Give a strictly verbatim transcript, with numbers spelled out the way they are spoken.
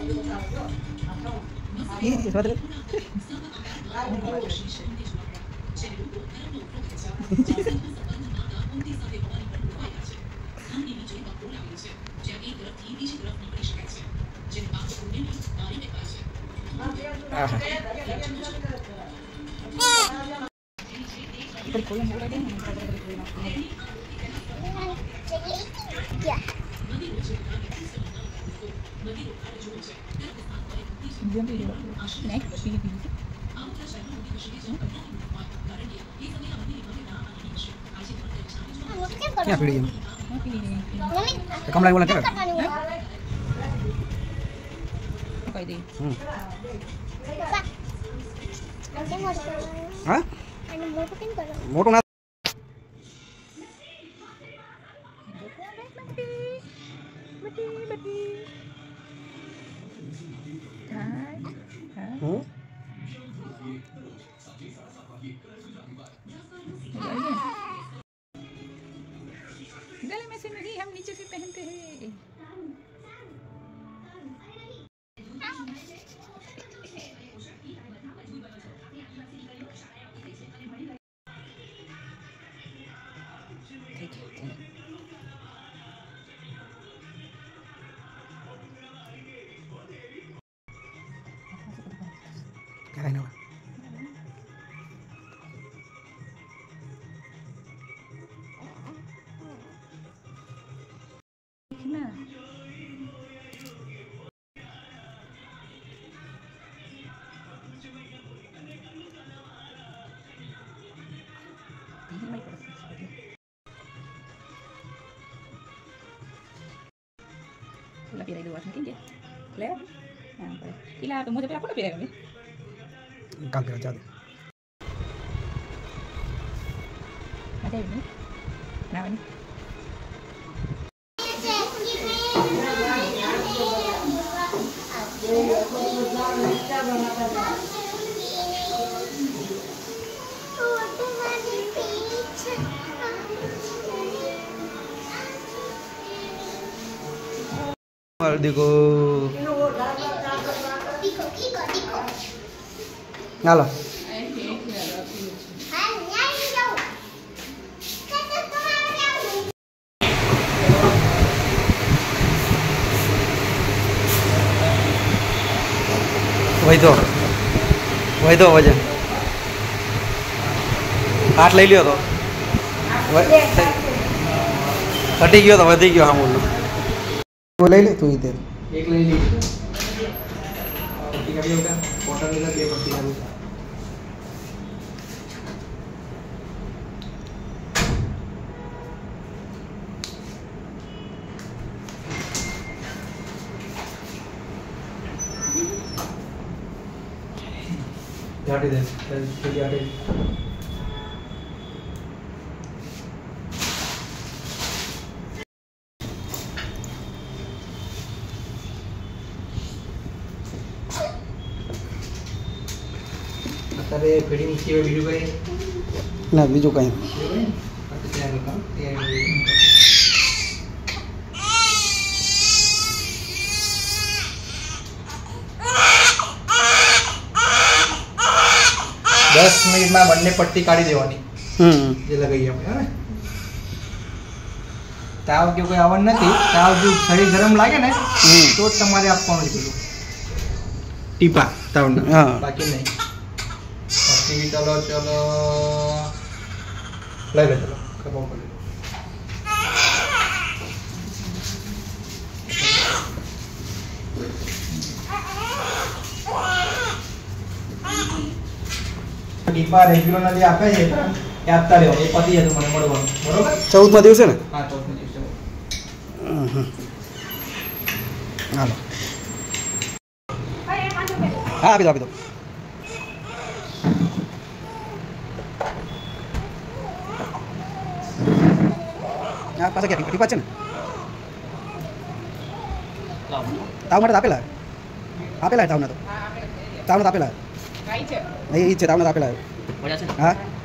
Ini suatu. Ah. Ya. क्या पीड़ी है? कम लगे बोला क्या? कोई दी। हाँ? मोटो ना हम्म गले में से नहीं, हम नीचे से पहनते हैं। क्या कहना हुआ? Lebih dari dua mungkin dia. Lihat. Nah, Ila, tunggu tapi aku lebih dari kami. निकाल के रचा दे। Ada ini. Kenapa ini? और देखो Ngalo. वही तो वही तो वजन आठ ले लियो तो घटी गयो तो वधी गयो। हाँ बोलो वो ले ले तू ही दे एक ले ली पट्टी का भी होगा कॉटन का भी पट्टी का भी याटी दे चल याटी अरे फीडिंग की वीडियो पे ना बीजो कहीं दस मिनट में बनने पट्टी काढ़ी देवानी जे लगाई આપણે હે તાવ કે કોઈ આવન નથી તાવ જો શરીર ગરમ લાગે ને તો જ તમારે આપવાનું છે ટીપા તાવના બાકી નહીં बाकी चलो चलो ले ले चलो कब कर ले ડીપા રેગ્યુલર ના જે આપે છે એ આપતા રહેવો એ પતી જતું મને મળવાનું બરોબર ચૌદ માં દિવસે ને હા ચૌદ માં દિવસે હમ હાલો હા આપી દો આપી દો આ પાછા કે ટીપા છે ને તાવ માટે આપેલા આપેલા તાવના તો તાવના આપેલા કાઈ છે એ ઈ છે તાવના આપેલા મજા છે હા